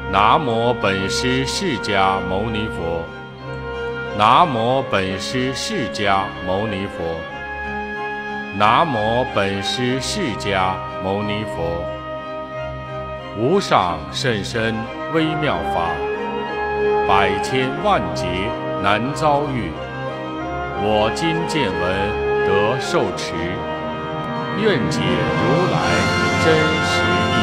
南无本师释迦牟尼佛。南无本师释迦牟尼佛。南无本师释迦牟尼佛。无上甚深微妙法，百千万劫难遭遇。我今见闻得受持，愿解如来真实义。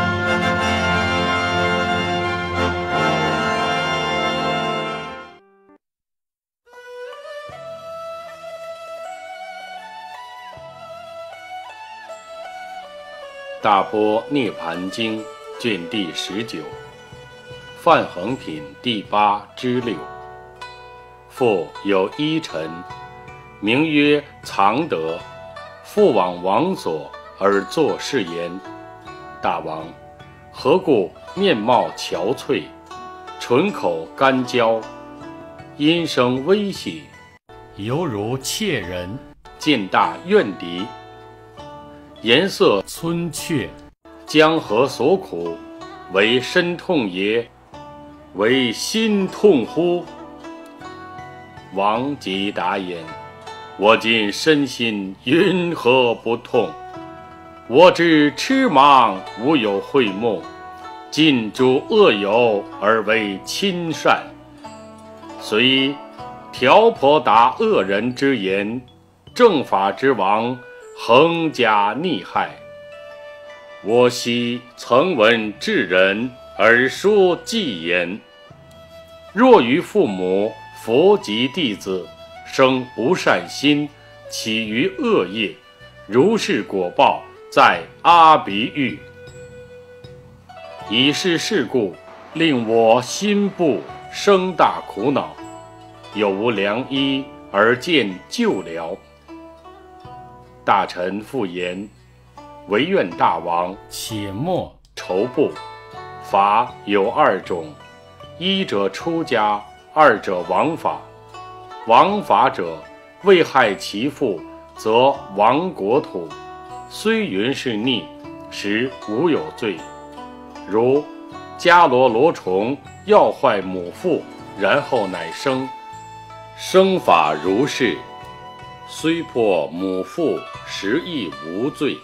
大般涅盘经卷第19，梵行品第8之6。复有一臣，名曰藏德，复往王所而作是言：大王，何故面貌憔悴，唇口干焦，音声微细，犹如切人，见大怨敌，颜色皴却，江河所苦，为身痛也，为心痛乎？王即答言：我今身心云何不痛？我之痴盲无有慧梦，尽诸恶友而为亲善，虽调婆达恶人之言，正法之王横加逆害。我昔曾闻智人而说偈言：若于父母佛及弟子生不善心，起于恶业，如是果报在阿鼻狱。以是事故，令我心部生大苦恼，有无良医而见救疗。大臣复言：惟愿大王且莫愁怖。法有2种，一者出家，二者王法。王法者，为害其父，则亡国土，虽云是逆，实无有罪。如迦罗罗虫要坏母腹，然后乃生，生法如是，虽破母腹，实亦无罪。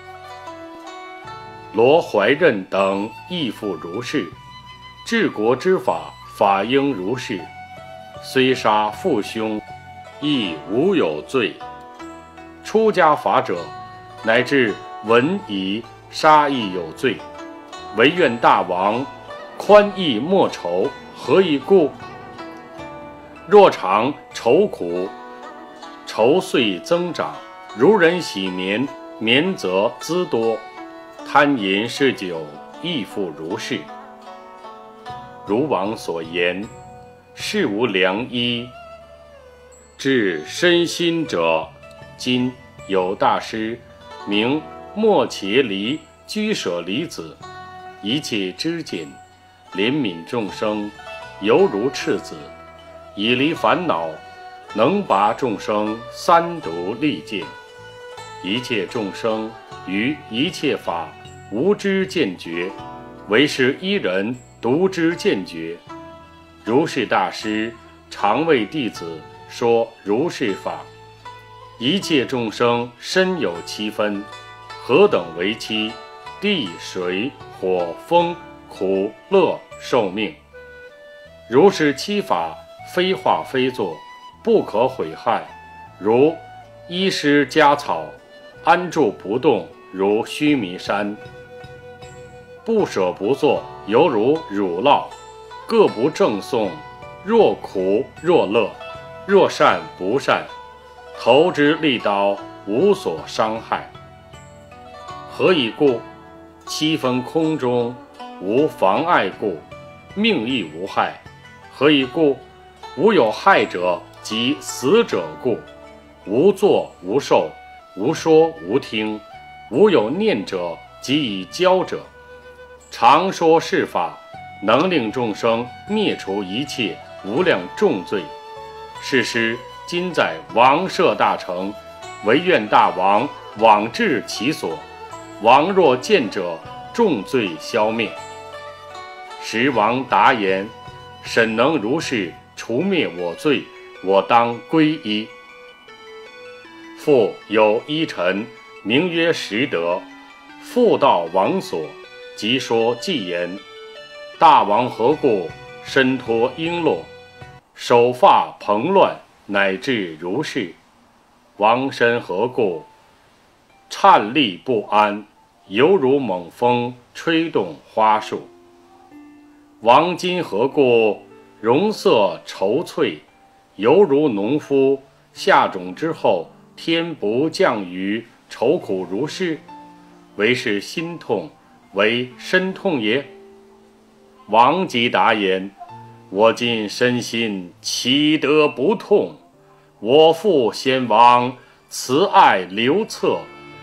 罗怀任等亦复如是。治国之法，法应如是，虽杀父兄，亦无有罪。出家法者，乃至闻夷杀亦有罪。惟愿大王宽义莫愁，何以故？若常愁苦，愁岁增长，如人喜眠，眠则滋多。贪淫嗜酒，亦复如是。如王所言，是无良医治身心者。今有大师名莫伽离居舍离子，一切知见，怜悯众生，犹如赤子，以离烦恼，能拔众生三毒利剑。一切众生于一切法无知见觉，唯是一人独知见觉。如是大师常为弟子说如是法。一切众生身有七分，何等为七？地水火风苦乐寿命。如是七法，非化非作，不可毁害。如依施家草，安住不动，如须弥山。不舍不作，犹如乳酪，各不正诵，若苦若乐，若善不善，投之利刀，无所伤害。何以故？七分空中，无妨碍故，命亦无害。何以故？无有害者，即死者故。无作无受，无说无听，无有念者，即以教者。常说是法，能令众生灭除一切无量重罪。是师今在王舍大城，惟愿大王往至其所，王若见者，重罪消灭。 时王答言：审能如是除灭我罪，我当归依。复有一臣，名曰实德，复到王所，即说偈言：大王何故身脱璎珞，手发蓬乱，乃至如是？王身何故颤栗不安，犹如猛风吹动花树？王今何故容色愁翠，犹如农夫下种之后，天不降雨，愁苦如是？为是心痛，为身痛也。王即答言：我今身心岂得不痛？我父先王慈爱留策，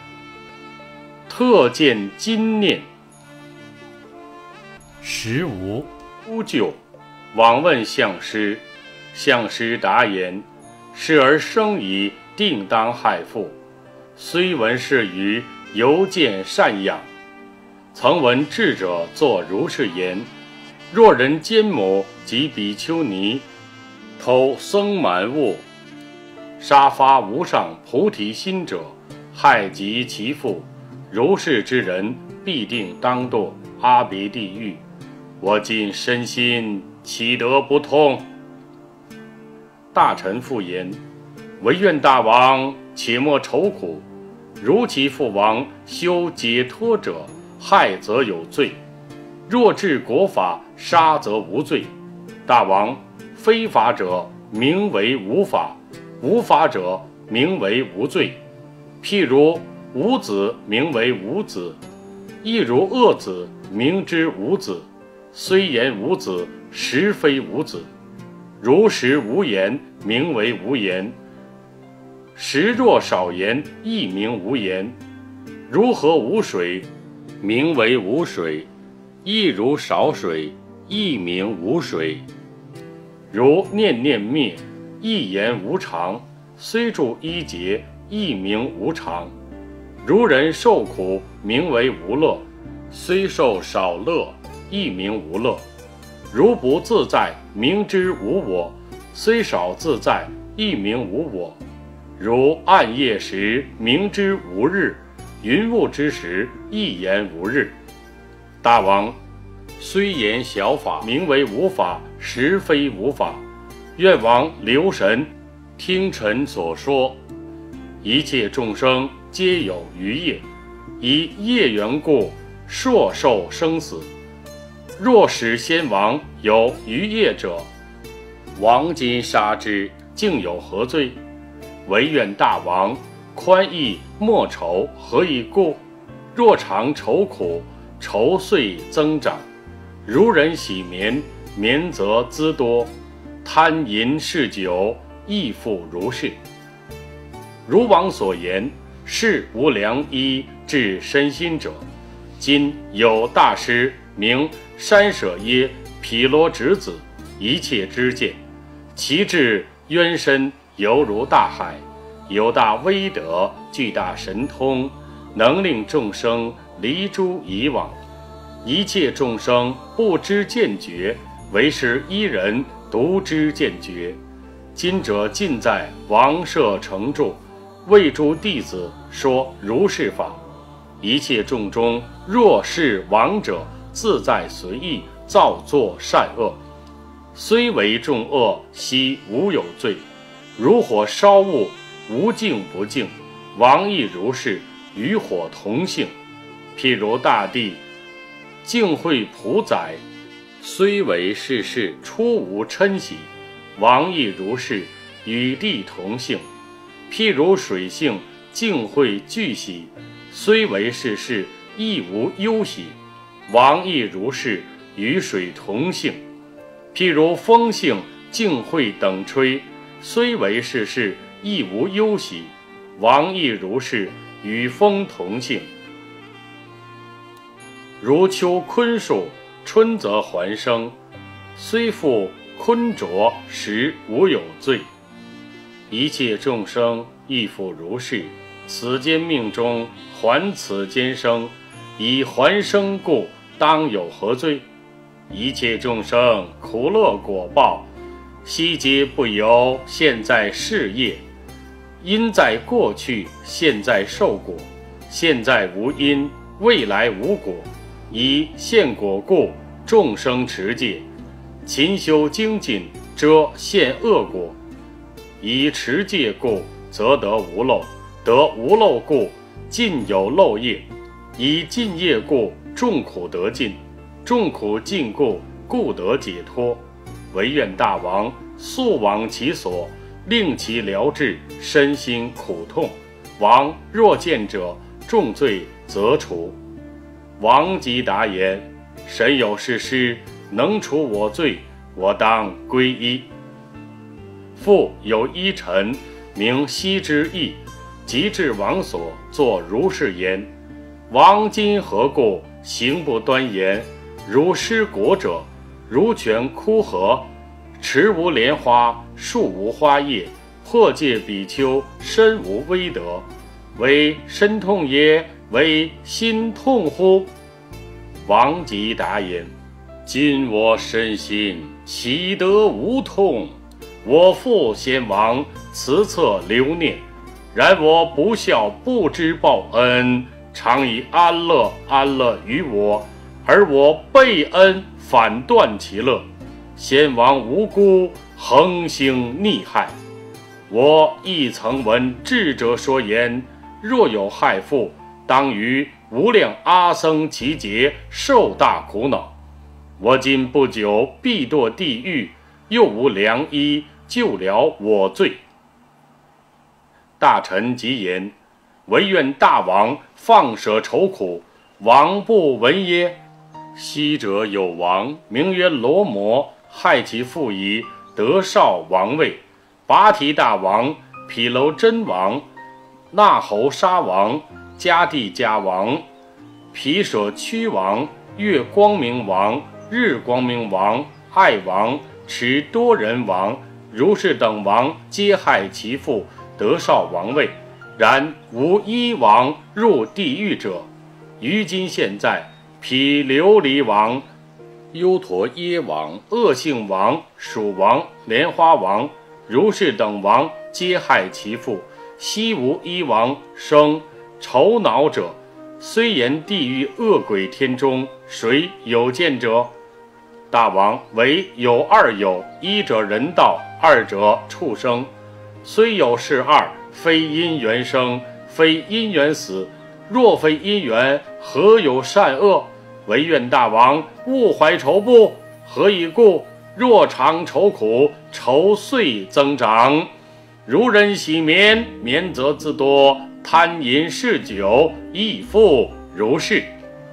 特见今念。15乌臼，往问相师，相师答言：是而生矣，定当害父。虽闻是语，犹见善养。曾闻智者作如是言：若人奸母及比丘尼，偷僧满物，杀发无上菩提心者，害及其父，如是之人，必定当堕阿鼻地狱。我今身心岂得不痛？大臣复言：唯愿大王且莫愁苦，如其父王修解脱者，害则有罪；若治国法，杀则无罪。大王，非法者名为无法，无法者名为无罪。譬如无子名为无子，亦如恶子名之无子。虽言无子，实非无子。如实无言，名为无言；时若少言，亦名无言。如河无水，名为无水；亦如少水，亦名无水。如念念灭，一言无常，虽住一劫，亦名无常。如人受苦，名为无乐，虽受少乐，亦名无乐。如不自在，名之无我，虽少自在，亦名无我。如暗夜时，名之无日，云雾之时，亦言无日。大王，虽言小法，名为无法，实非无法。愿王留神，听臣所说。一切众生皆有余业，以业缘故，硕受生死。若使先王有余业者，王今杀之，竟有何罪？唯愿大王宽义莫愁，何以故？若常愁苦，愁岁增长。如人喜眠，眠则滋多；贪淫嗜酒，亦复如是。如王所言，是无良医治身心者。今有大师名山舍耶毗罗直子，一切知见，其智渊深，犹如大海，有大威德，具大神通，能令众生离诸以往。一切众生不知见觉，唯是一人独知见觉。今者尽在王舍成住，为诸弟子说如是法。一切众中，若是王者，自在随意，造作善恶。虽为众恶，悉无有罪。如火烧物，无净不净。王亦如是，与火同性。譬如大地，净慧普载，虽为世事，出无嗔喜。王亦如是，与地同性。譬如水性，净慧俱喜，虽为世事，亦无忧喜。王亦如是，与水同性。譬如风性，净慧等吹，虽为世事，亦无忧喜。王亦如是，与风同性。如秋昆树，春则还生，虽复昆浊，实无有罪。一切众生亦复如是。此间命中还此间生，以还生故，当有何罪？ 一切众生苦乐果报，悉皆不由现在事业。因在过去，现在受果，现在无因，未来无果。以现果故，众生持戒，勤修精进，遮现恶果。以持戒故，则得无漏；得无漏故，尽有漏业。以尽业故，众苦得尽；众苦尽故，故得解脱。唯愿大王速往其所，令其疗治身心苦痛。王若见者，重罪则除。王即答言：神有是师，能除我罪，我当皈依。复有一臣名羲之义，即至王所，作如是言：王今何故行不端严？如失国者，如泉枯涸，池无莲花，树无花叶，破戒比丘，身无威德。为身痛也，为心痛乎？王即答言：今我身心岂得无痛？我父先王慈恻留念，然我不孝，不知报恩，常以安乐于我，而我背恩，反断其乐。先王无辜，横行逆害。我亦曾闻智者说言：若有害父，当于无量阿僧祇劫受大苦恼。我今不久必堕地狱，又无良医救了我罪。大臣即言：唯愿大王放舍愁苦，王不闻耶？昔者有王，名曰罗摩，害其父以得少王位。拔提大王、毗楼真王、那侯沙王、迦帝迦王、毗舍屈王、月光明王、日光明王、爱王、持多人王，如是等王，皆害其父得少王位，然无一王入地狱者。于今现在，毗琉璃王、优陀耶王、恶性王、蜀王、莲花王，如是等王，皆害其父，悉无一王生愁恼者。虽言地狱恶鬼天中，谁有见者？大王唯有二有，一者人道，二者畜生。虽有是二，非因缘生，非因缘死。若非因缘，何有善恶？唯愿大王勿怀愁怖。何以故？若常愁苦，愁岁增长。如人喜眠，眠则自多；贪饮嗜酒，亦复如是。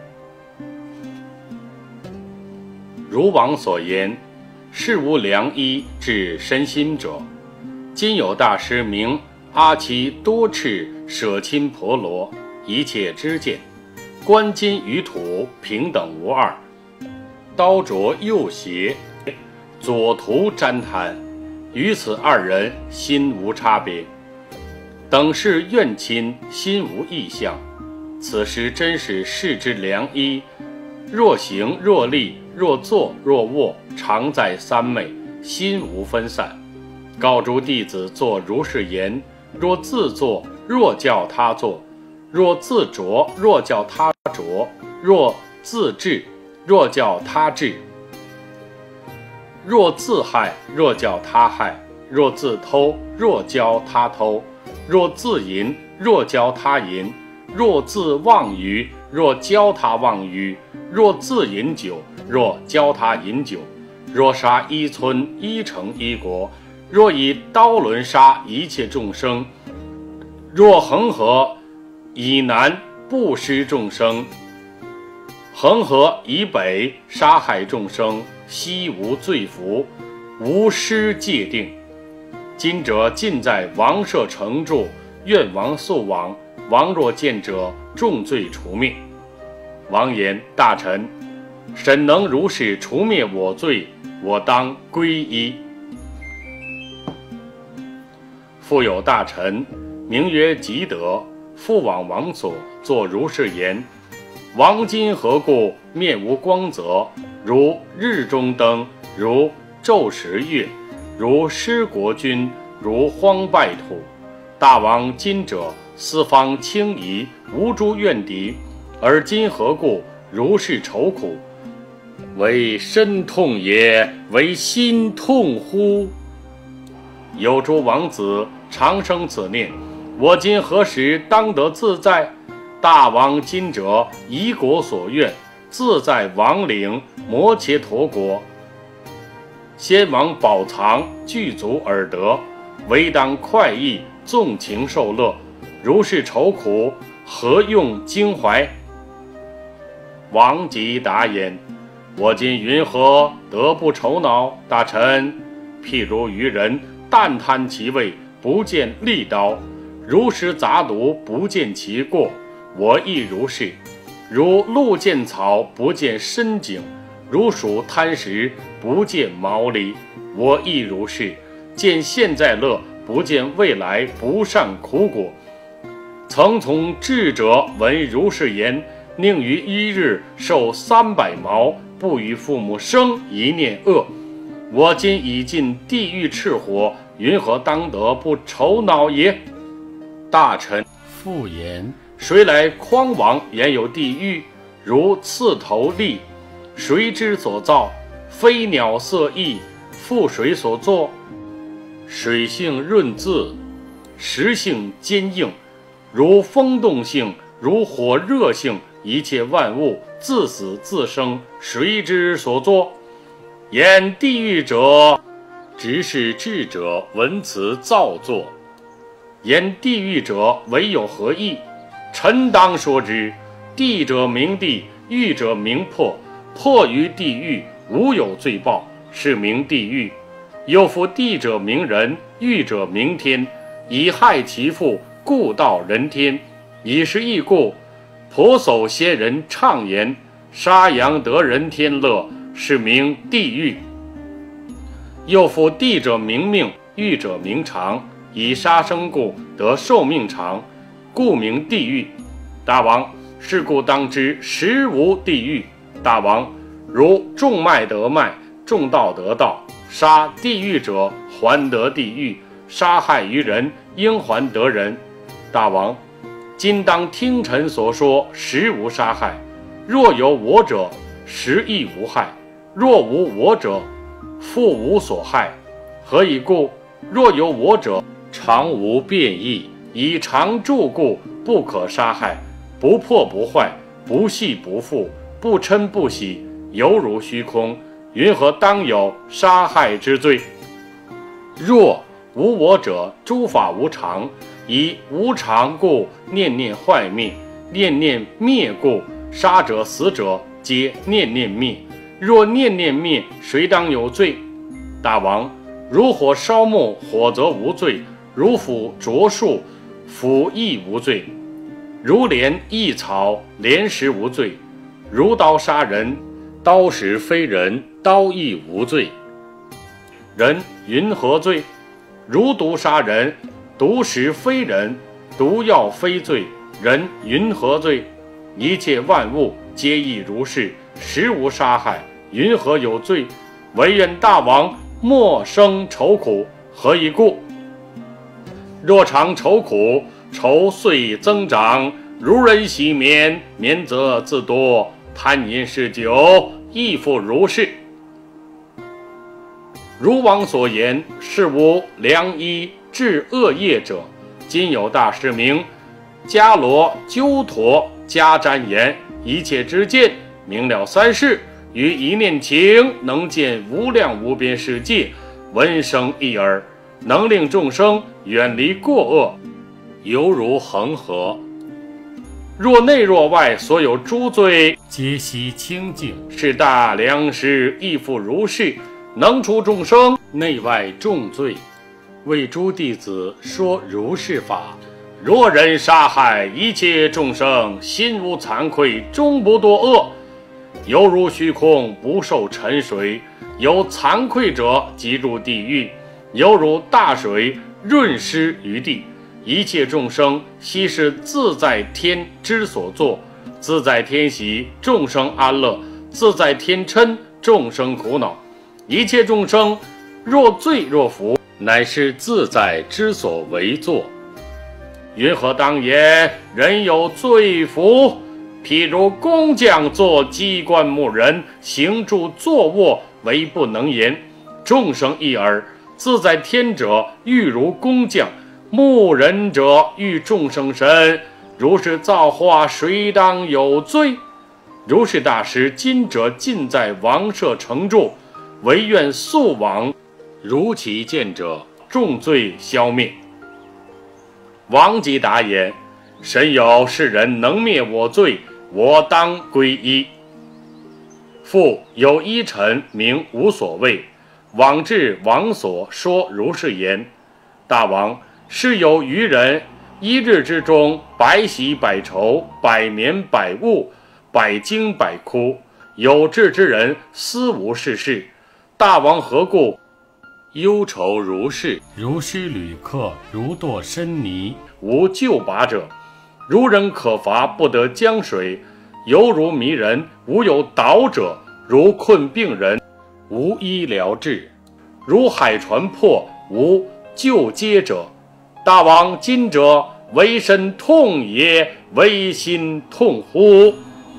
如王所言，是无良医治身心者。今有大师名阿耆多赤舍亲婆罗，一切知见，观金与土平等无二，刀着右胁，左涂沾贪，于此二人心无差别，等是怨亲，心无异相。此时真是世之良医，若行若立，若坐若卧，常在三昧，心无分散。告诸弟子作如是言：若自坐，若叫他坐；若自着，若叫他着；若自治，若叫他治；若自害，若叫他害；若自偷，若教他偷；若自淫，若教他淫；若自妄语，若教他妄语；若自饮酒，若教他饮酒；若杀一村，一城一国；若以刀轮杀一切众生；若恒河以南不施众生，恒河以北杀害众生，悉无罪服，无施戒定。今者尽在王舍成住，愿王速往。王若见者，重罪除灭。王言：大臣，审能如是除灭我罪，我当皈依。复有大臣名曰吉德，复往王所，作如是言：王今何故面无光泽？ 如日中灯，如昼时月，如失国君，如荒败土。大王今者，四方轻夷，无诸怨敌，而今何故如是愁苦？为身痛也，为心痛乎？有诸王子常生此念：我今何时当得自在？大王今者，夷国所愿，自在王陵摩羯陀国，先王宝藏具足而得，唯当快意，纵情受乐，如是愁苦，何用惊怀？王即答言：我今云何得不愁恼？大臣，譬如愚人但贪其味，不见利刀；如食杂毒，不见其过。我亦如是。如鹿见草，不见深井；如鼠贪食，不见毛厘。我亦如是。见现在乐，不见未来不善苦果。曾从智者闻如是言：宁于一日受300毛，不与父母生一念恶。我今已尽地狱赤火，云何当得不愁恼也？大臣复言：谁来匡王言有地狱？如刺头利，谁之所造？飞鸟色异，复谁所作？水性润质，石性坚硬，如风动性，如火热性，一切万物自死自生，谁之所作？言地狱者，直是智者闻此造作。言地狱者，唯有何意？臣当说之。地者明地，狱者明破。破于地狱，无有罪报，是名地狱。又复地者明人，狱者明天。以害其父，故道人天。以是义故，婆叟先人畅言：杀羊得人天乐，是名地狱。又复地者明命，狱者明长。以杀生故，得寿命长，故名地狱。大王，是故当知实无地狱。大王，如种麦得麦，种稻得稻。杀地狱者，还得地狱；杀害于人，应还得人。大王，今当听臣所说，实无杀害。若有我者，实亦无害；若无我者，复无所害。何以故？若有我者，常无变异，以常住故，不可杀害。不破不坏，不系不复，不嗔不喜，犹如虚空，云何当有杀害之罪？若无我者，诸法无常，以无常故，念念坏灭，念念灭故，杀者死者皆念念灭。若念念灭，谁当有罪？大王，如火烧木，火则无罪；如斧啄树，斧亦无罪；如镰易草，镰石无罪；如刀杀人，刀石非人，刀亦无罪。人云何罪？如毒杀人，毒石非人，毒药非罪，人云何罪？一切万物皆亦如是，实无杀害，云何有罪？唯愿大王莫生愁苦。何以故？若常愁苦，愁遂增长。如人喜眠，眠则自多；贪饮嗜酒，亦复如是。如王所言，是无良医治恶业者。今有大师名迦罗鸠陀迦旃延，一切知见，明了三世，于一念情，能见无量无边世界，闻声一耳，能令众生远离过恶，犹如恒河。若内若外，所有诸罪，皆悉清净，是大良师，亦复如是，能除众生内外重罪，为诸弟子说如是法。若人杀害一切众生，心无惭愧，终不堕恶，犹如虚空，不受沉水。有惭愧者，即入地狱，犹如大水润湿于地。一切众生悉是自在天之所作，自在天喜，众生安乐；自在天嗔， 众生苦恼。一切众生若罪若福，乃是自在之所为作。云何当言人有罪福？譬如工匠作机关木人，行住坐卧为不能言。众生一耳，自在天者欲如工匠，木人者欲众生身。如是造化，谁当有罪？如是大师今者尽在王舍成住，唯愿速往，如其见者，众罪消灭。王即答言：神有是人能灭我罪，我当皈依。复有一臣名无所谓，往至王所，说如是言：大王，是有愚人，一日之中，百喜百愁，百眠百悟，百惊百哭。有志之人，思无是事。大王何故忧愁如是？如失旅客，如堕深泥，无救拔者。如人可伐，不得江水，犹如迷人，无有导者；如困病人，无医疗治；如海船破，无救接者。大王今者为身痛也，为心痛乎？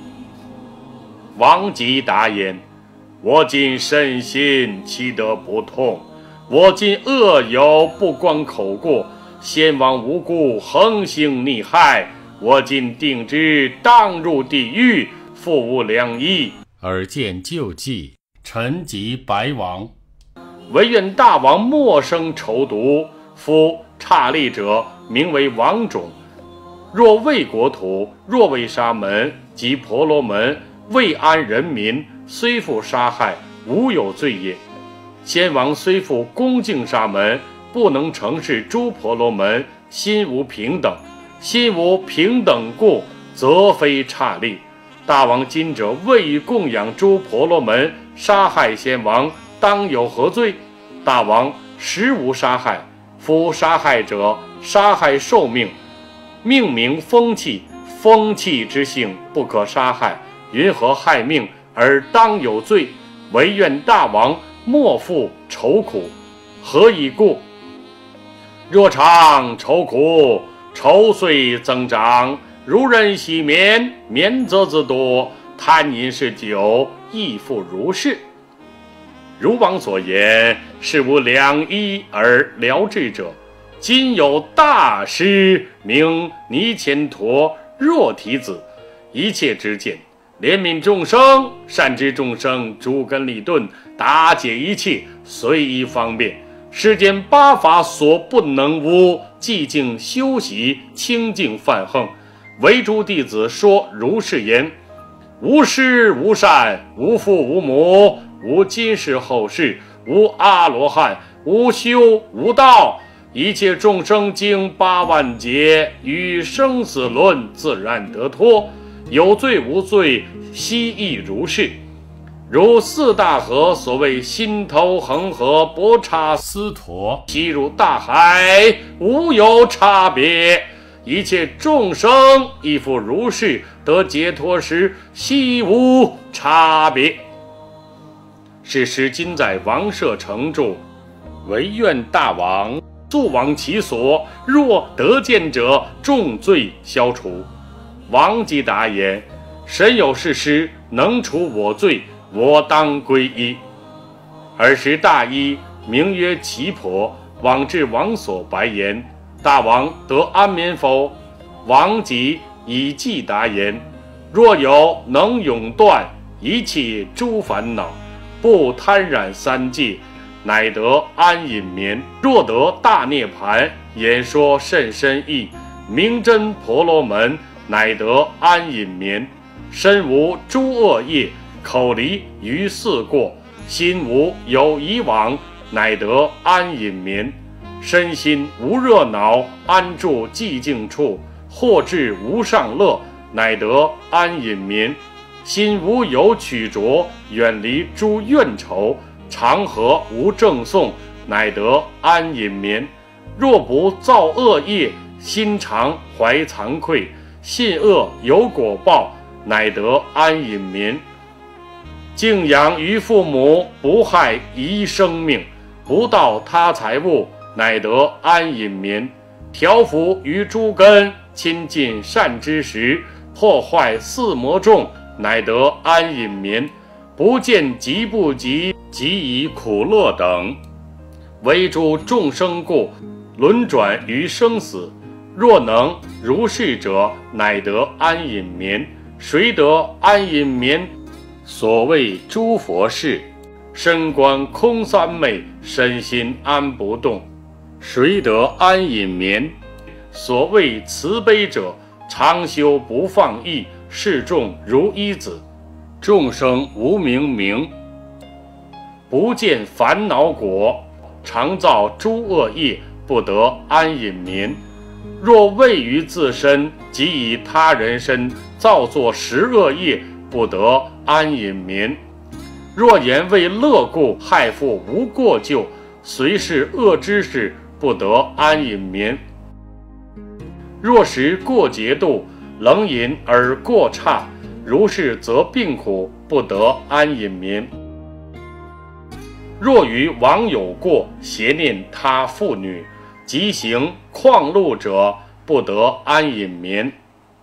王即答言：我今身心岂得不痛？我今恶有，不光口过，先王无辜，横行逆害。我今定之，当入地狱，复无良医。尔见救济，臣即白王。唯愿大王莫生仇毒。夫刹利者，名为王种。若为国土，若为沙门及婆罗门，为安人民，虽复杀害，无有罪也。先王虽复恭敬沙门，不能承事诸婆罗门，心无平等。心无平等故，则非刹利。大王今者为以供养诸婆罗门，杀害先王，当有何罪？大王实无杀害。夫杀害者，杀害寿命，命名风气，风气之性不可杀害，云何害命而当有罪？唯愿大王莫负愁苦。何以故？若常愁苦，愁虽增长，如人喜眠，眠则自多，贪饮是酒，亦复如是。如王所言，是无良医而疗治者。今有大师名尼乾陀若提子，一切之见，怜悯众生，善知众生，诸根利钝，达解一切，随意方便。世间八法所不能无，寂静修习，清净犯横。唯诸弟子说如是言：无师无善，无父无母，无今世后世，无阿罗汉，无修无道。一切众生经8万劫，于生死轮自然得脱。有罪无罪，悉亦如是。如四大河，所谓心头恒河，波刹斯陀，悉入大海，无有差别。一切众生亦复如是，得解脱时，悉无差别。是时今在王舍成住，唯愿大王速往其所，若得见者，众罪消除。王即答言：神有是师，能除我罪，我当皈依。尔时大医名曰奇婆，往至王所白言：大王得安眠否？王即以偈答言：若有能永断一切诸烦恼，不贪染三界，乃得安隐眠。若得大涅盘，演说甚深义，明真婆罗门，乃得安隐眠。身无诸恶业，口离于四过，心无有以往，乃得安隐眠。身心无热恼，安住寂静处，或至无上乐，乃得安隐眠。心无有曲着，远离诸怨愁，常和无正诵，乃得安隐眠。若不造恶业，心常怀惭愧，信恶有果报，乃得安隐眠。 敬仰于父母，不害遗生命，不盗他财物，乃得安隐眠。调伏于诸根，亲近善知识，破坏四魔众，乃得安隐眠。不见疾不疾，即以苦乐等，为诸众生故，轮转于生死。若能如是者，乃得安隐眠。谁得安隐眠？所谓诸佛事，身观空三昧，身心安不动。谁得安隐眠？所谓慈悲者，常修不放逸，视众如一子。众生无明明，不见烦恼果，常造诸恶业，不得安隐眠。若为于自身，即以他人身造作十恶业，不得安隐眠。若言为乐故，害父无过咎，虽是恶之事，不得安隐眠。若食过节度，冷饮而过差，如是则病苦，不得安隐眠。若于王有过，邪念他妇女，即行旷路者，不得安隐眠。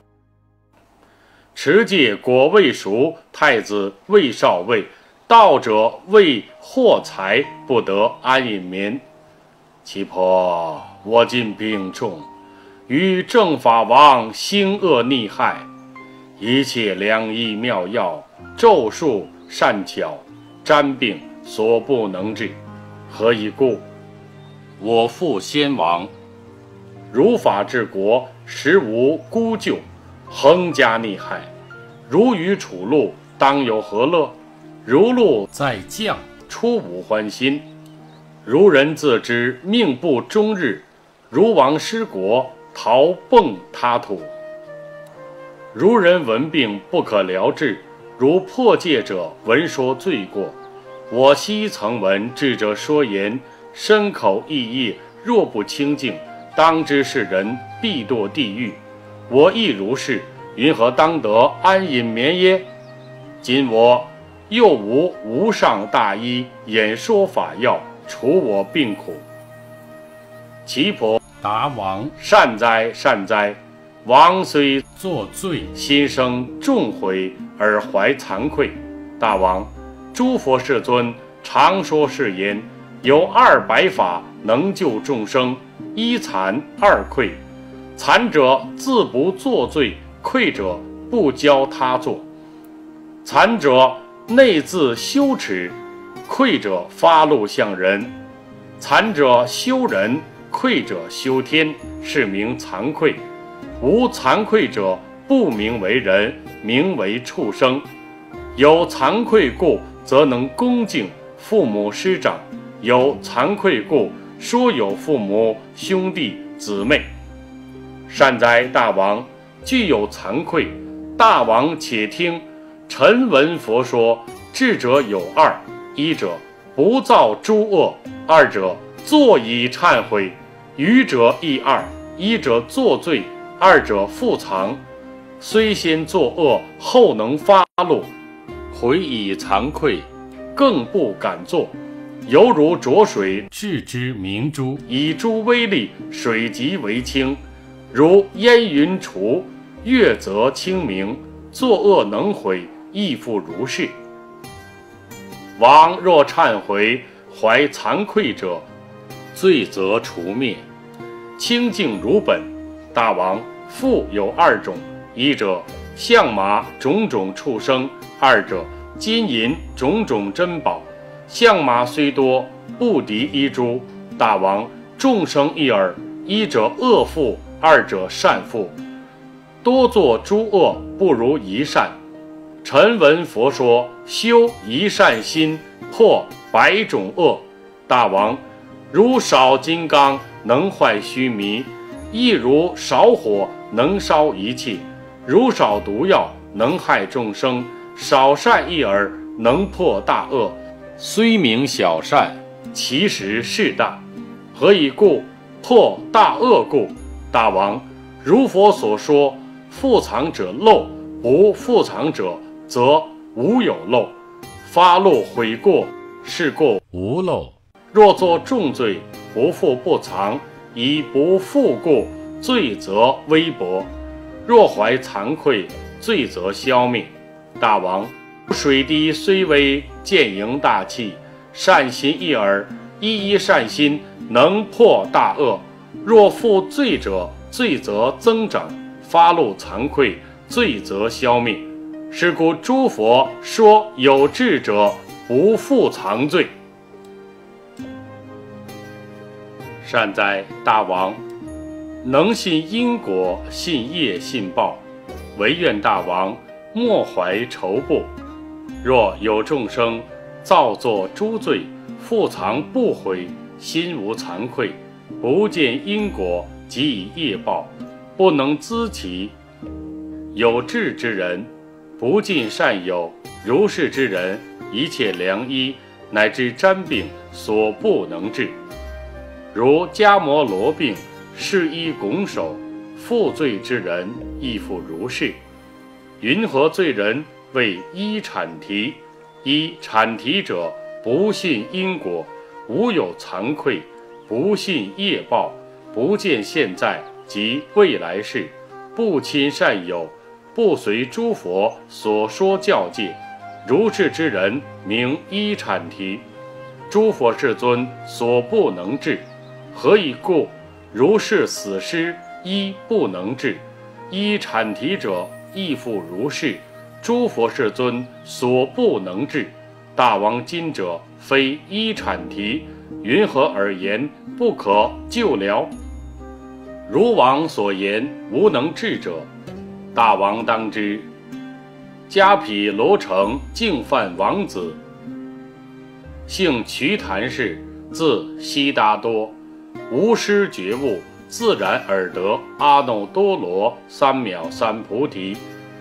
持戒果未熟，太子未少位，道者未获财，不得安隐眠。其婆，我今病重，与正法王兴恶逆害，一切良医妙药、咒术善巧、占病所不能治。何以故？我父先王，如法治国，实无孤救，横加逆害。如于处路，当有何乐？如路在降，出无欢心。如人自知命不终日，如亡失国，逃迸他土。如人闻病不可疗治，如破戒者闻说罪过。我昔曾闻智者说言，身口意业若不清净，当知是人必堕地狱。我亦如是，云何当得安隐眠耶？今我又无上大医，演说法药，除我病苦。其婆答王：善哉善哉！王虽作罪，心生重悔而怀惭愧。大王，诸佛世尊常说是言，有200法能救众生，一惭二愧。惭者自不作罪，愧者不教他做。惭者内自羞耻，愧者发怒向人。惭者羞人，愧者羞天，是名惭愧。无惭愧者，不名为人，名为畜生。有惭愧故，则能恭敬父母师长；有惭愧故，说有父母兄弟姊妹。善哉大王，具有惭愧。大王且听，臣闻佛说，智者有2：一者不造诸恶，二者作以忏悔。愚者亦2：一者作罪，二者复藏。虽先作恶，后能发怒，悔以惭愧，更不敢作。犹如浊水置之明珠，以珠微粒，水即为清。如烟云除，月则清明。作恶能悔，亦复如是。王若忏悔，怀惭愧者，罪则除灭，清净如本。大王，复有2种：一者象马种种畜生，二者金银种种珍宝。象马虽多，不敌一株。大王，众生一耳，一者恶妇，二者善妇。多作诸恶，不如一善。臣闻佛说，修一善心，破100种恶。大王，如少金刚，能坏须弥；亦如少火，能烧一切；如少毒药，能害众生。少善一耳，能破大恶。虽名小善，其实是大。何以故？破大恶故。大王，如佛所说，复藏者漏，不复藏者则无有漏。 发怒悔过，是过无漏。若作重罪，不复不藏，以不复故，罪则微薄；若怀惭愧，罪则消灭。大王，水滴虽微，渐盈大器。善心一耳，一善心能破大恶。若负罪者，罪则增长；发怒惭愧，罪则消灭。是故诸佛说有智者不复藏罪。善哉，大王，能信因果，信业，信报，唯愿大王莫怀愁怖。若有众生造作诸罪，复藏不悔，心无惭愧，不见因果，即以业报，不能资其。有志之人，不尽善友，如是之人，一切良医乃至瞻病所不能治。如迦摩罗病，是医拱手，负罪之人亦复如是。云何罪人为依阐提？依阐提者，不信因果，无有惭愧，不信业报，不见现在及未来世，不亲善友，不随诸佛所说教戒，如是之人名依阐提。诸佛世尊所不能治，何以故？如是死尸，依不能治，依阐提者亦复如是。诸佛世尊所不能治。大王今者非依阐提，云何而言不可救疗？如王所言无能治者，大王当知。迦毗罗城净饭王子，姓瞿昙氏，字悉达多，无师觉悟，自然而得阿耨多罗三藐三菩提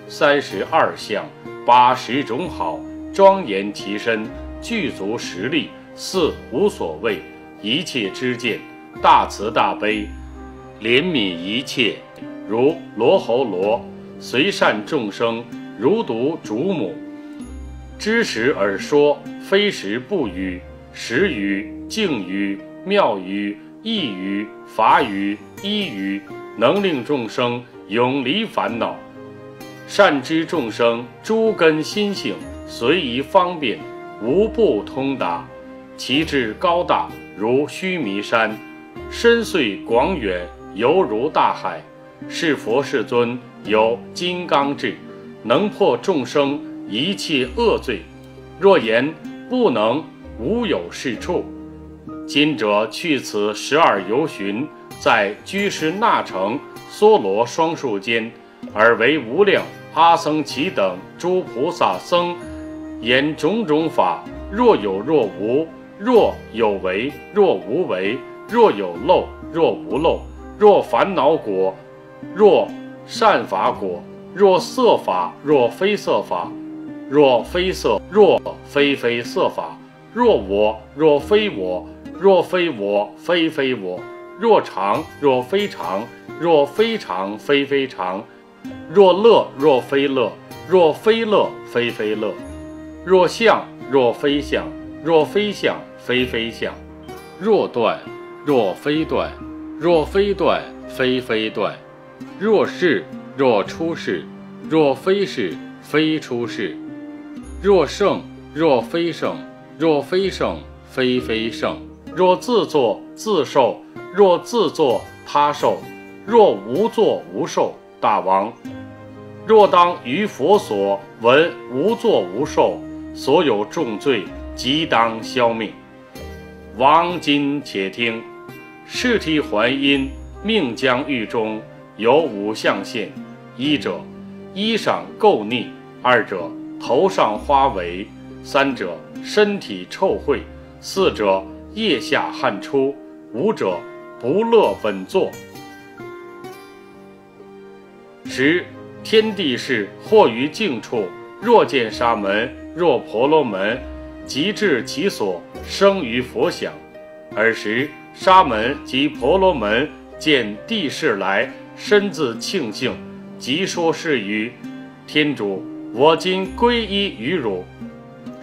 ，32相，80种好，庄严其身，具足实力，四无所谓，一切知见，大慈大悲，怜悯一切，如罗侯罗，随善众生，如读主母。知时而说，非时不语，时语、静语、妙语、义语、法语、依语，能令众生永离烦恼。善知众生诸根心性，随宜方便，无不通达。其志高大，如须弥山，深邃广远，犹如大海。是佛世尊有金刚智，能破众生一切恶罪。若言不能，无有是处。今者去此12由旬，在居士那城梭罗双树间，而为无量阿僧祇等诸菩萨僧言种种法，若有若无，若有为，若无为，若有漏，若无漏，若烦恼果，若善法果，若色法，若非色法，若非色，若非非色法，若我，若非我，若非我，非非我，若常，若非常，若非常，非非常，若乐，若非乐，若非乐，非非乐，若相，若非相，若非相，非非相，若断，若非断，若非断，非非断，若是，若出世，若非是，非出世，若胜，若非胜，若非胜，非非胜，若自作自受，若自作他受，若无作无受。大王，若当于佛所闻无作无受，所有重罪即当消灭。王今且听，世体还阴，命将狱中有5象现：一者衣裳垢腻，二者头上花围，三者身体臭秽，四者腋下汗出，五者不乐本坐。10天地士或于境处，若见沙门，若婆罗门，即至其所，生于佛想。尔时沙门及婆罗门见地士来，身自庆幸，即说是语：天主，我今皈依于汝。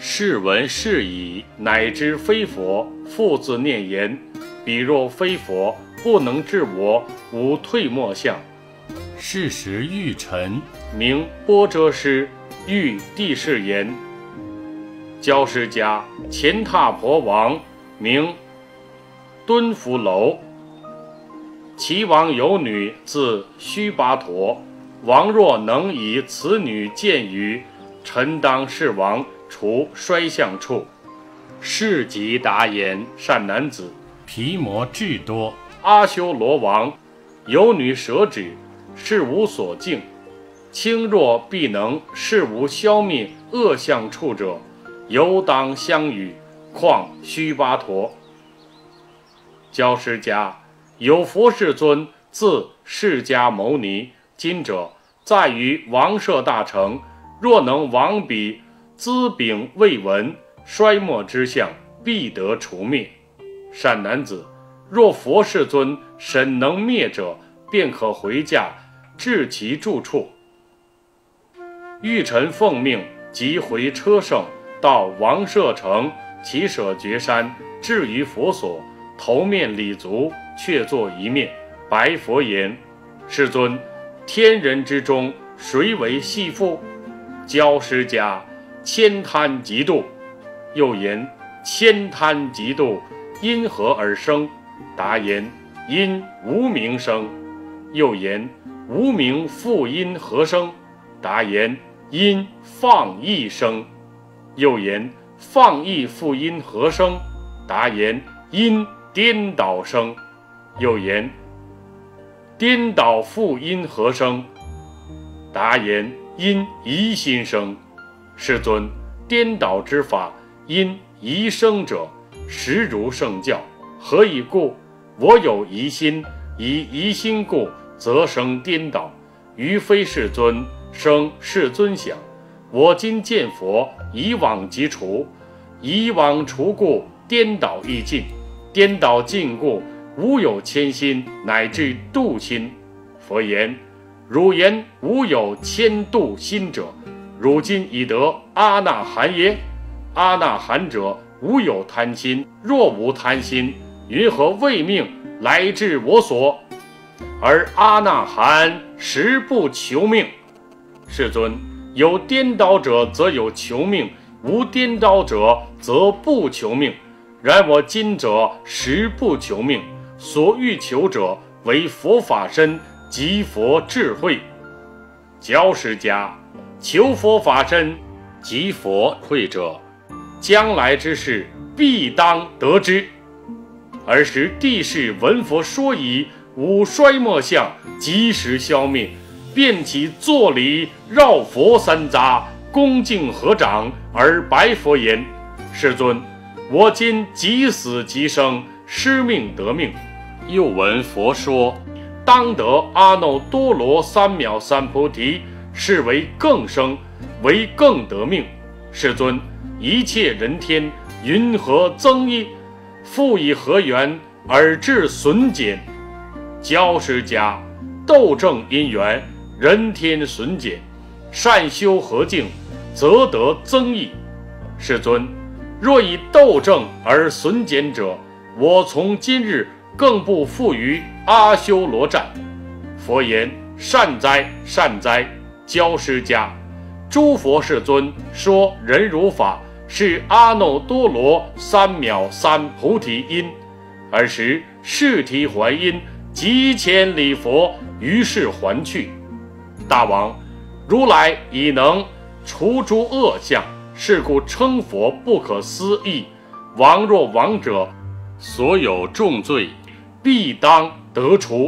是闻是已，乃知非佛。复自念言：彼若非佛，不能治我，吾退莫相。是时欲臣，名波遮师，欲帝释言。交师家前踏婆王，名敦福楼。齐王有女，字须巴陀。王若能以此女见于臣，当是王，除衰相处。士即答言：善男子，皮魔至多。阿修罗王有女舍止，是无所敬。轻若必能，是无消灭恶相处者，犹当相与，况须巴陀。交师家有佛世尊，字释迦牟尼。今者在于王舍大成，若能王彼资禀未闻，衰没之相，必得除灭。善男子，若佛世尊审能灭者，便可回驾，至其住处。欲臣奉命，即回车乘，到王舍城，其舍绝山，至于佛所，头面礼足，却坐一面，白佛言：世尊，天人之中，谁为系父？交师家悭贪嫉妒。又言：悭贪嫉妒，因何而生？答言：因无名生。又言：无名复因何生？答言：因放逸生。又言：放逸复因何生？答言：因颠倒生。又言：颠倒复因何生？答言：因疑心生。世尊，颠倒之法，因疑生者，实如圣教。何以故？我有疑心，以疑心故，则生颠倒。于非世尊，生世尊想。我今见佛，以往即除。以往除故，颠倒亦尽。颠倒尽故，无有谦心，乃至妒心。佛言：汝言无有谦妒心者，汝今已得阿那含耶？阿那含者，无有贪心。若无贪心，云何为命来至我所？而阿那含实不求命。世尊，有颠倒者，则有求命；无颠倒者，则不求命。然我今者实不求命，所欲求者，为佛法身及佛智慧。交师家求佛法身及佛慧者，将来之事必当得之。尔时帝释闻佛说已，吾衰没相即时消灭，便起作礼，绕佛三匝，恭敬合掌，而白佛言：世尊，我今即死即生，失命得命。又闻佛说，当得阿耨多罗三藐三菩提，是为更生，为更得命。世尊，一切人天云何增益？复以何缘而致损减？交师家斗正因缘，人天损减，善修何境，则得增益。世尊，若以斗正而损减者，我从今日更不复于阿修罗战。佛言：善哉，善哉！交师家，诸佛世尊说人如法，是阿耨多罗三藐三菩提因。尔时释提还因，即千礼佛，于是还去。大王，如来已能除诸恶相，是故称佛不可思议。王若亡者，所有重罪必当得除。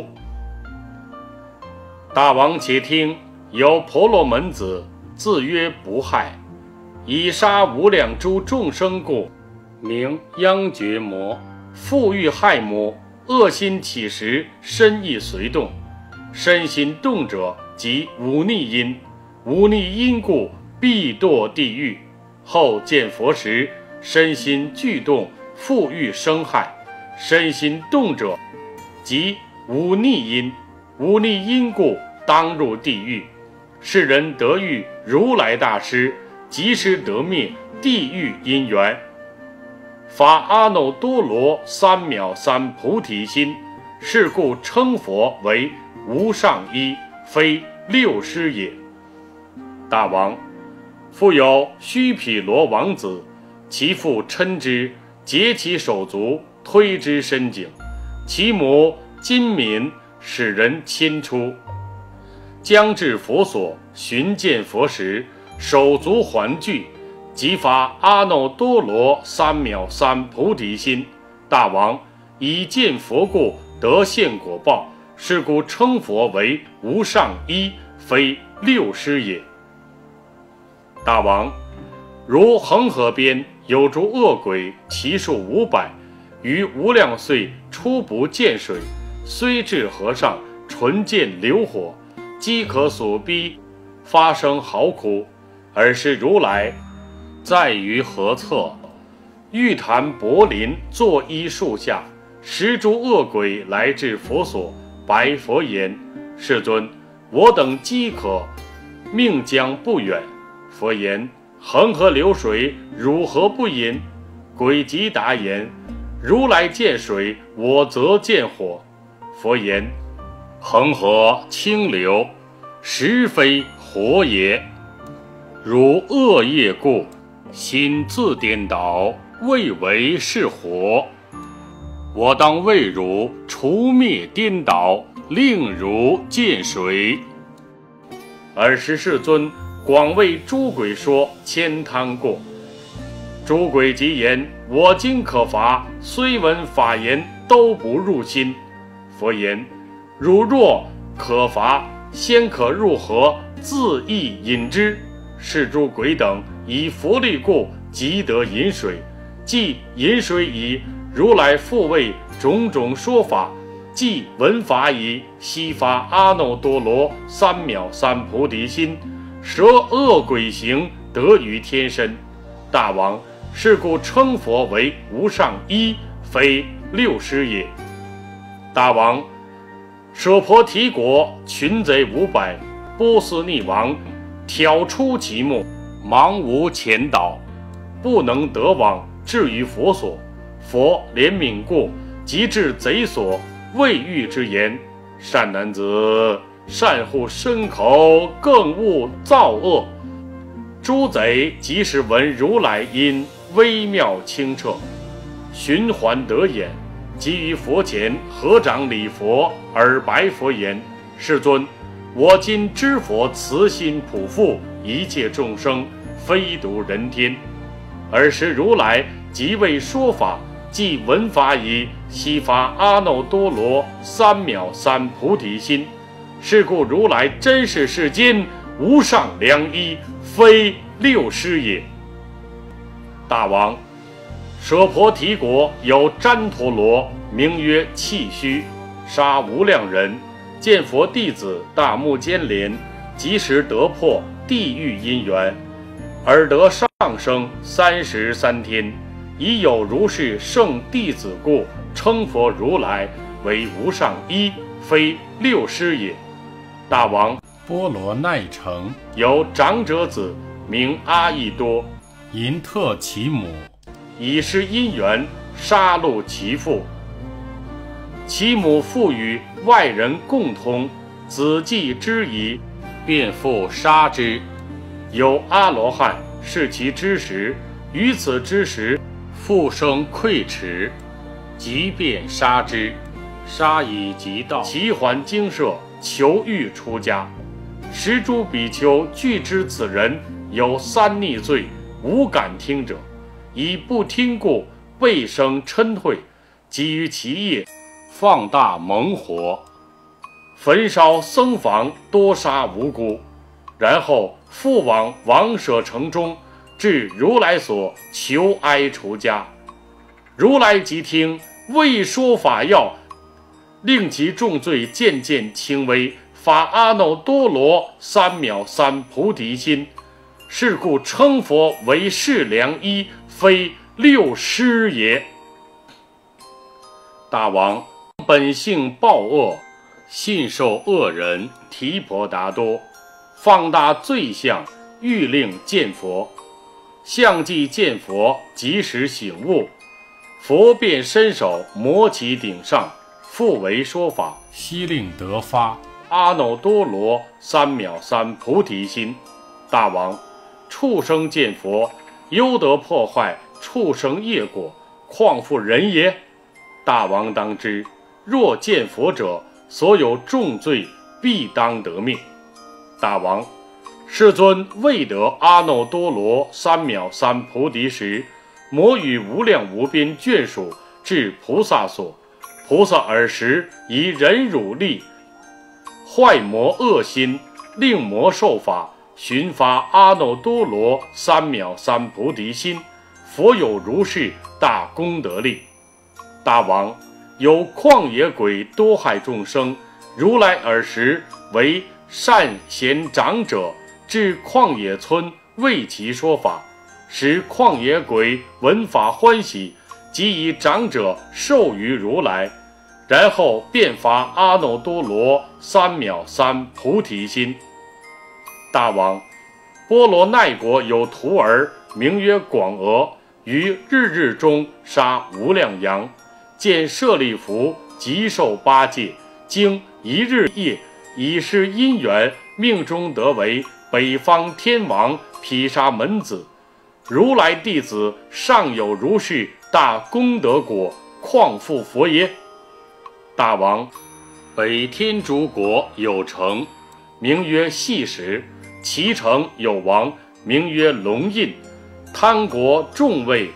大王且听，有婆罗门子，自曰不害，以杀无量诸众生故，名央觉魔。复欲害魔，恶心起时，身亦随动。身心动者，即忤逆因。忤逆因故，必堕地狱。后见佛时，身心俱动，复欲生害。身心动者，即忤逆因。忤逆因故，当入地狱。世人得遇如来大师，即时得灭， 地狱因缘。发阿耨多罗三藐三菩提心，是故称佛为无上一，非六师也。大王，复有须毗罗王子，其父嗔之，截其手足，推之深井。其母金敏使人亲出，将至佛所，寻见佛时，手足环具，即发阿耨多罗三藐三菩提心。大王，以见佛故，得现果报，是故称佛为无上一，非六师也。大王，如恒河边有诸恶鬼，其数500，于无量岁初不见水，虽至河上，纯见流火，饥渴所逼，发生嚎哭。尔时如来在于河侧，玉坛柏林，坐依树下。10诸恶鬼来至佛所，白佛言：世尊，我等饥渴，命将不远。佛言：恒河流水，汝何不饮？鬼即答言：如来见水，我则见火。佛言：恒河清流，实非火也。汝恶业故，心自颠倒，谓为是火。我当为汝除灭颠倒，令汝见水。尔时世尊广为诸鬼说千贪过。诸鬼即言：我今可罚，虽闻法言，都不入心。佛言：汝若可罚，先可入河，自意饮之。是诸鬼等以佛力故，即得饮水。既饮水已，如来复为种种说法。既闻法已，悉发阿耨多罗三藐三菩提心，舍恶鬼行，得于天身。大王，是故称佛为无上一，非六师也。大王，舍婆提国群贼500，波斯匿王挑出其目，茫无前导，不能得往，至于佛所。佛怜悯故，即至贼所，未遇之言：善男子，善护身口，更勿造恶。诸贼即使闻如来音，微妙清澈，循环得眼，即于佛前合掌礼佛，而白佛言：世尊，我今知佛慈心普覆一切众生，非独人天。尔时如来即为说法，既闻法已，悉发阿耨多罗三藐三菩提心。是故如来真是世间无上良医，非六师也。大王，舍婆提国有旃陀罗，名曰弃须，杀无量人。见佛弟子大目犍连，即时得破地狱因缘，而得上生33天。已有如是圣弟子故，称佛如来为无上一，非六师也。大王，波罗奈城有长者子，名阿逸多，淫特其母，以是因缘杀戮其父。其母父与外人共通，子既知矣，便复杀之。有阿罗汉视其之时，于此之时，复生愧耻，即便杀之。杀已即到，其还精舍，求欲出家。10诸比丘具知此人有3逆罪，无敢听者，以不听故，倍生嗔恚，即于其业放大猛火，焚烧僧房，多杀无辜。然后复往王舍城中，至如来所，求哀出家。如来即听，未说法要，令其重罪渐渐轻微，发阿耨多罗三藐三菩提心。是故称佛为是良医，非六师也。大王，本性暴恶，信受恶人提婆达多，放大罪相，欲令见佛。 相继见佛，及时醒悟，佛便伸手摩其顶上，复为说法，悉令得发阿耨多罗三藐三菩提心。大王，畜生见佛，犹得破坏畜生业果，况复人也？大王当知，若见佛者，所有重罪必当得灭。大王，世尊未得阿耨多罗三藐三菩提时，摩与无量无边眷属至菩萨所，菩萨尔时以忍辱力坏魔恶心，令魔受法，寻发阿耨多罗三藐三菩提心。佛有如是大功德力。大王，有旷野鬼多害众生，如来尔时为善贤长者，至旷野村为其说法，使旷野鬼闻法欢喜，即以长者授于如来，然后便发阿耨多罗三藐三菩提心。大王，波罗奈国有徒儿，名曰广娥，于日日中杀无量羊，见舍利弗即受八戒，经一日夜，以是因缘，命中得为北方天王毗沙门子。如来弟子尚有如是大功德果，况复佛耶？大王，北天竺国有城，名曰细石，其城有王，名曰龙印。贪国众位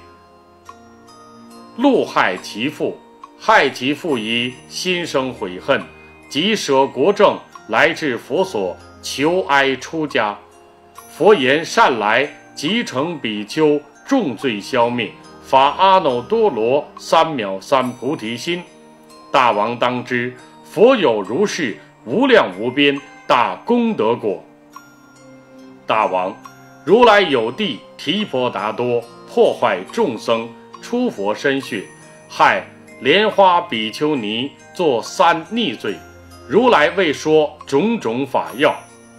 戮害其父，害其父以心生悔恨，即舍国政，来至佛所求哀出家。佛言：善来，即成比丘，重罪消灭，发阿耨多罗三藐三菩提心。大王当知，佛有如是无量无边大功德果。大王，如来有弟提婆达多，破坏众僧，出佛身血，害莲花比丘尼，作三逆罪。如来为说种种法要，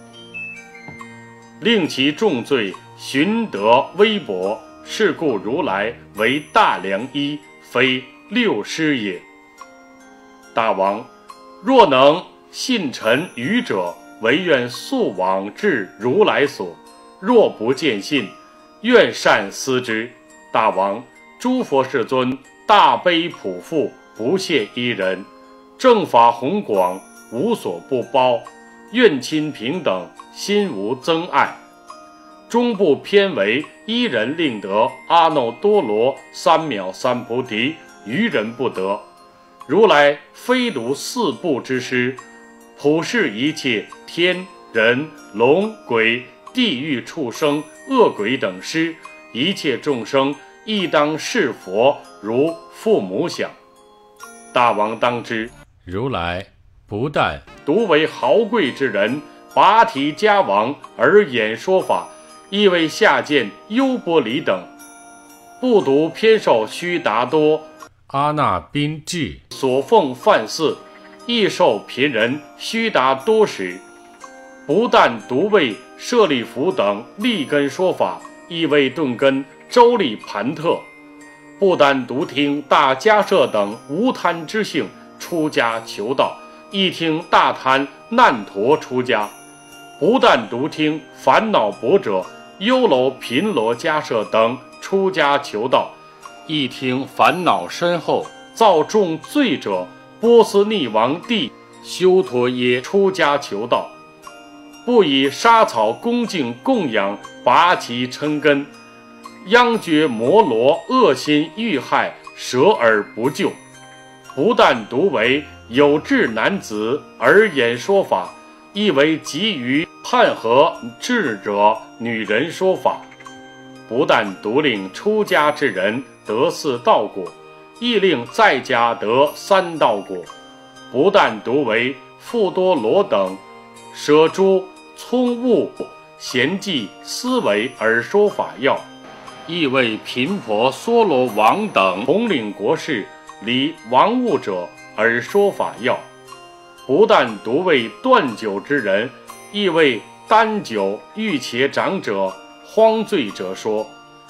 令其重罪寻得微薄，是故如来为大良医，非六师也。大王，若能信臣愚者，唯愿速往至如来所；若不见信，愿善思之。大王，诸佛世尊大悲普覆，不屑一人，正法宏广，无所不包，愿亲平等，心无增爱，终不偏为一人令得阿耨多罗三藐三菩提，愚人不得。如来非独四部之师，普世一切天人龙鬼地狱畜生恶鬼等师，一切众生亦当视佛如父母想。大王当知，如来不但独为豪贵之人，拔提迦王而演说法，亦为下见优波离等，不独偏受须达多阿那宾智所奉饭祀，亦受贫人须达多时。不但独为舍利弗等立根说法，亦为顿根周利盘特。不但独听大迦叶等无贪之性出家求道，亦听大贪难陀出家。不但独听烦恼薄者优楼频罗迦叶等出家求道，亦听烦恼深厚造众罪者波斯匿王帝修陀耶出家求道。不以沙草恭敬供养，拔其嗔根，殃绝摩罗恶心欲害，舍而不救。不但独为有志男子而演说法，亦为急于判合智者女人说法。不但独令出家之人得四道果，亦令在家得三道果。不但独为富多罗等舍诸聪悟贤计思维而说法要，亦为频婆娑罗王等统领国事离王物者而说法要。不但独为断酒之人，亦为担酒欲且长者荒醉者说。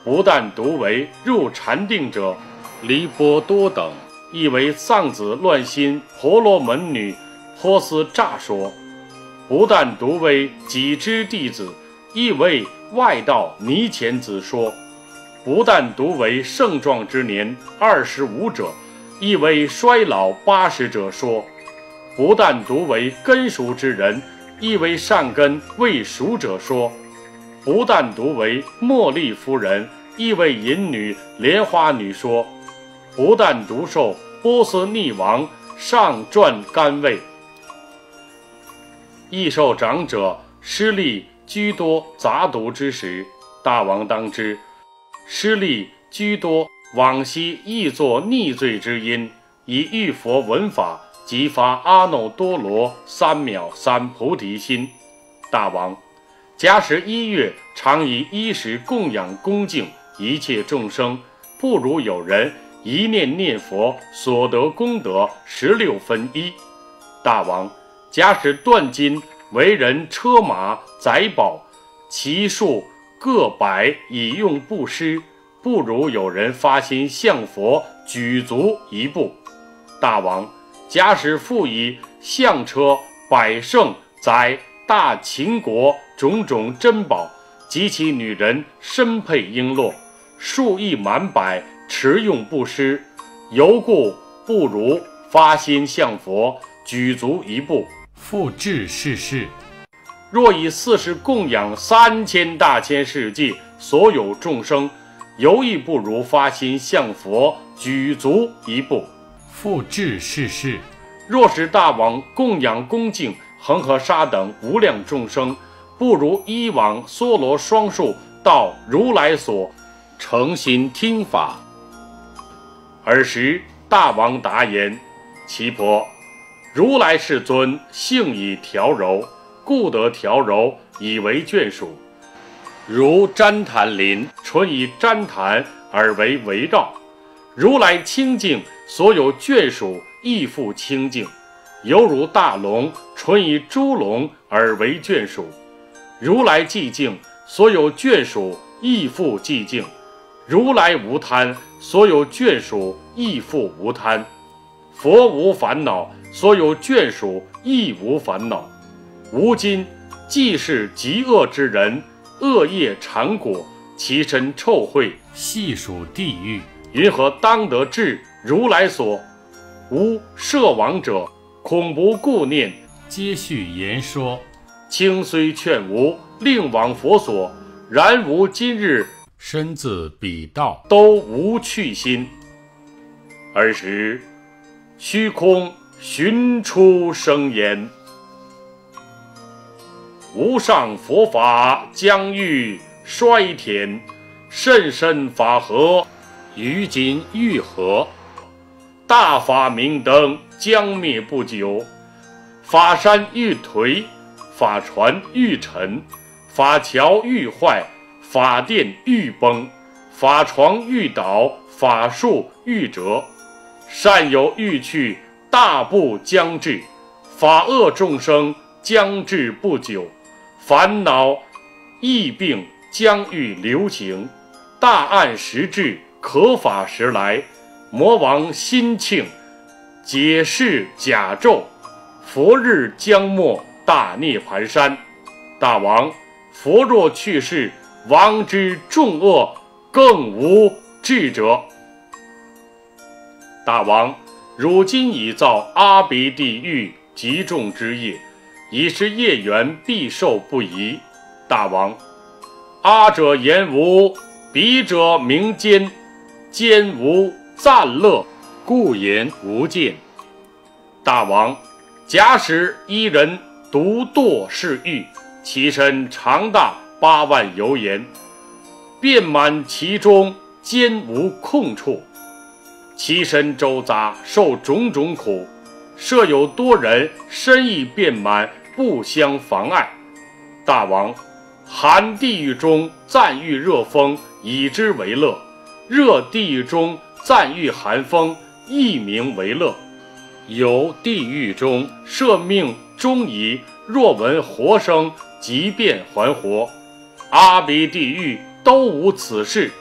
不但独为入禅定者离波多等，亦为丧子乱心婆罗门女波斯诈说；不但独为己之弟子，亦为外道尼前子说；不但独为盛壮之年25者，亦为衰老80者说；不但独为根熟之人，亦为善根未熟者说；不但独为茉莉夫人，亦为淫女莲花女说；不但独受波斯匿王上传甘位，亦受长者施利居多杂毒之时。大王当知，施利居多往昔亦作逆罪之因，以遇佛闻法，即发阿耨多罗三藐三菩提心。大王，假使1月常以衣食供养恭敬一切众生，不如有人一念念佛所得功德16分1。大王，假使断金为人车马载宝，其数各百，以用布施，不如有人发心向佛举足1步。大王，假使复以象车百乘载大秦国种种珍宝，及其女人身佩璎珞，数亿满百，持用布施，犹故不如发心向佛举足1步，复至世事。若以40供养3000大千世界所有众生，犹亦不如发心向佛举足1步，复至世事。若使大王供养恭敬恒河沙等无量众生，不如依往梭罗双树到如来所诚心听法。尔时大王答言：奇婆，如来世尊性以调柔，故得调柔以为眷属。如旃檀林，纯以旃檀而为围绕。如来清净，所有眷属亦复清净，犹如大龙，纯以诸龙而为眷属。如来寂静，所有眷属亦复寂静。如来无贪，所有眷属亦复无贪。佛无烦恼，所有眷属亦无烦恼。吾今既是极恶之人，恶业缠果，其身臭秽，细属地狱，云何当得至如来所？吾摄往者，恐不顾念，皆续言说。卿虽劝吾令往佛所，然吾今日身自彼道，都无去心。尔时虚空寻出声言：无上佛法将欲衰田，甚深法河于今欲合。大法明灯将灭不久，法山欲颓，法船欲沉，法桥欲坏，法殿欲崩，法床欲倒，法树欲折。善有欲去，大不将至，法恶众生将至不久，烦恼疫病将欲流行，大暗时至，可法时来。魔王心庆，解释假咒，佛日将没，大涅盘山。大王，佛若去世，王之众恶更无智者。大王，汝今已造阿鼻地狱极重之业，已是业缘必受不疑。大王，阿者言无，彼者名坚，坚无赞乐，故言无见。大王，假使一人独堕是狱，其身长大8万由言，遍满其中，坚无空处，其身周匝受种种苦，设有多人身亦遍满，不相妨碍。大王，寒地狱中暂遇热风，以之为乐；热地狱中暂遇寒风，亦名为乐。有地狱中设命终矣，若闻活声，即便还活。阿鼻地狱都无此事，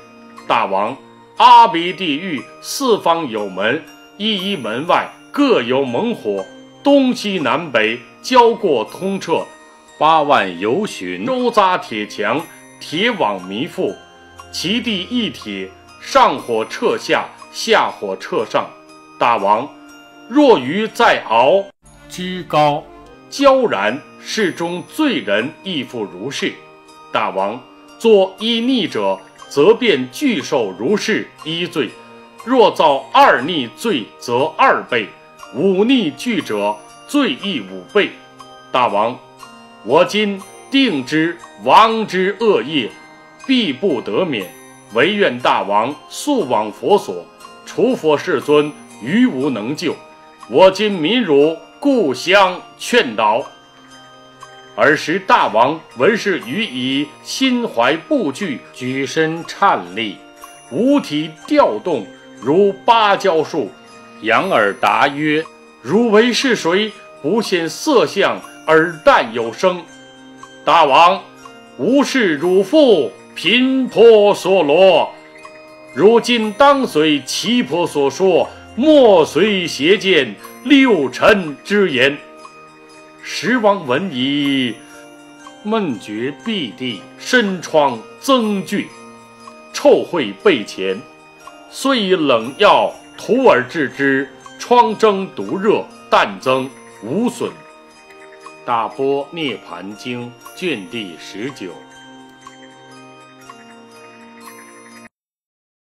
大王，阿鼻地狱四方有门，一一门外各有猛火，东西南北交过通彻，8万游巡，周匝铁墙，铁网弥覆，其地一铁，上火彻下，下火彻上。大王，若愚在敖，居高骄然，世中罪人亦复如是。大王，作一逆者，则便俱受如是一罪；若造2逆罪，则2倍；5逆俱者，罪亦5倍。大王，我今定知王之恶业，必不得免，唯愿大王速往佛所，除佛世尊，余无能救。我今民汝故相劝导。尔时大王闻是予以心怀不惧，举身颤栗，五体调动，如芭蕉树，仰耳答曰：汝为是谁？不现色相，耳淡有声。大王，吾是汝父频婆娑罗，如今当随其婆所说，莫随邪见六尘之言。时王闻已，闷觉闭地，身疮增剧，臭秽背前，虽以冷药涂而治之，疮蒸毒热，淡增无损。大般涅盘经卷第19。